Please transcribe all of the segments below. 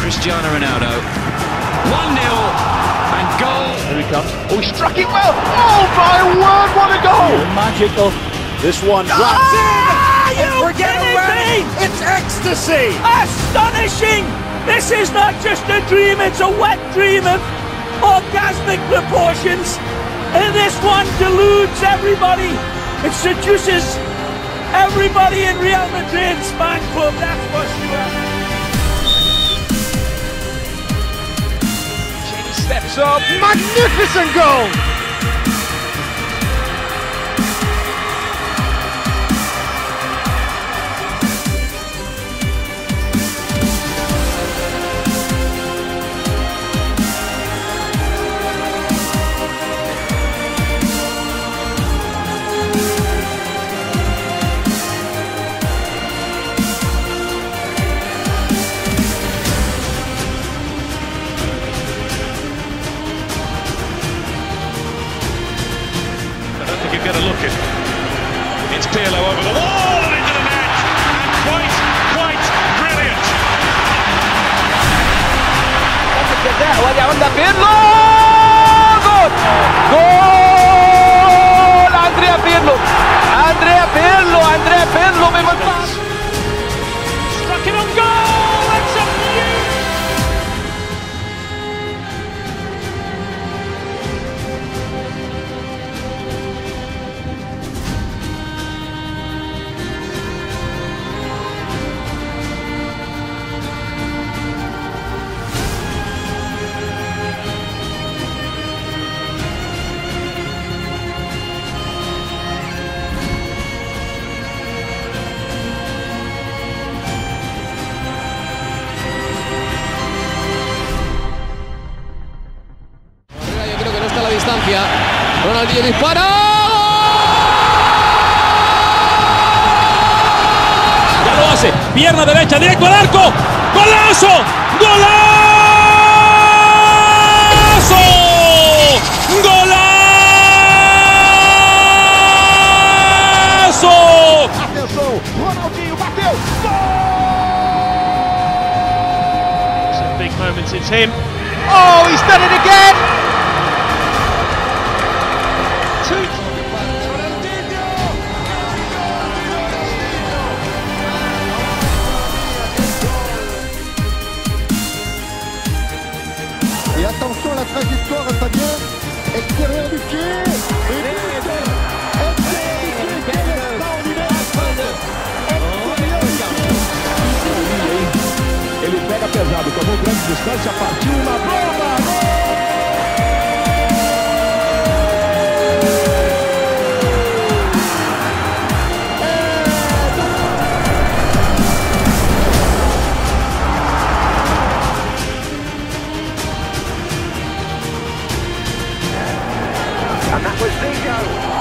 Cristiano Ronaldo. 1-0 and goal. Here he comes. Oh, he struck it well. Oh, my word, what a goal! Magical. This one drops in. You kidding me? It's ecstasy. Astonishing! This is not just a dream, it's a wet dream of orgasmic proportions. And this one deludes everybody. It seduces everybody in Real Madrid's fan club, that's for sure. He steps up. Magnificent goal. You get a look at it's Pirlo over the wall and into the net, and quite brilliant. ¡Onda Pirlo! ¡Gol! ¡Gol! Andrea Pirlo! Andrea Pirlo with a pass! Struck it on goal! That's a beauty! distancia. Ronaldinho dispara. Ya lo hace. Pierna derecha, directo al arco. ¡Golazo! ¡Golazo! ¡Golazo! Atenção, Ronaldinho bateu. Some big moments, it's him. Oh, he's done it again. Et attention à la trajectoire, Fabien, extérieur du pied, Ele pega pesado, tomou grande distância, partiu uma bomba! And that was Zico.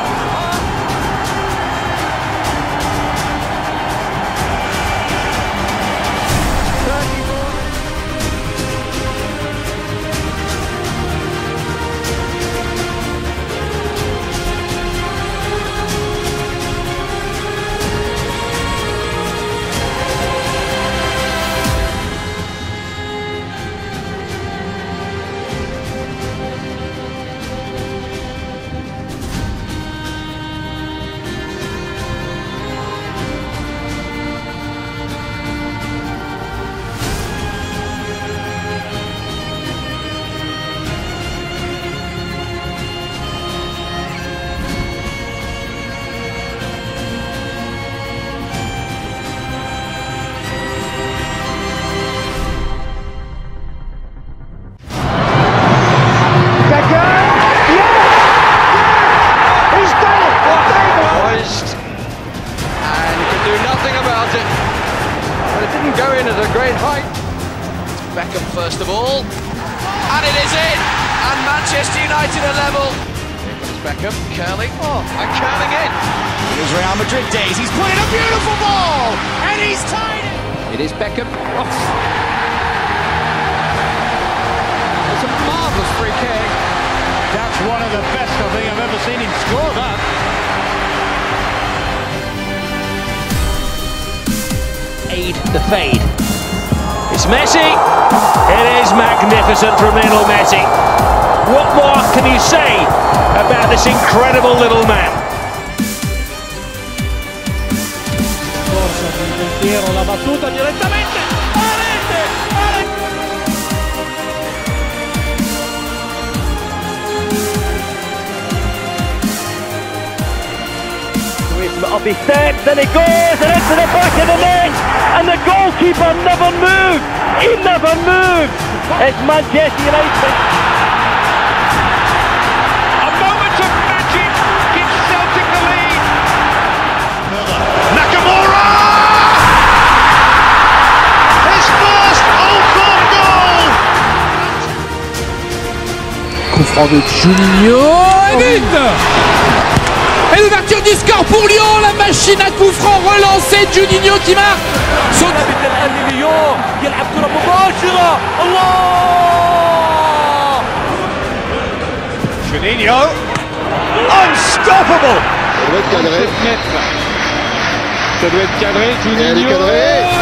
Go in at a great height. Beckham first of all, and it is in, and Manchester United are level. Here comes Beckham, curling, and curling in. It is Real Madrid days, he's put in a beautiful ball, and he's tied it. It is Beckham. It's a marvellous free kick. That's one of the best I think I've ever seen him score that. The fade. It's Messi. It is magnificent from Lionel Messi. What more can you say about this incredible little man? Corsa del Piero, la battuta direttamente a rete, Off his steps, and it goes and into the back of the net, and the goalkeeper never moved. He never moved. It's Manchester United. A moment of magic gives Celtic the lead. Nakamura! His first Old Firm goal! Coup franc de Juninho et but. Et l'ouverture du score pour Lyon, la machine à coup franc relancée, Juninho qui marque. Juninho, unstoppable! Ça doit être cadré. Ça doit être cadré, Et elle est cadrée.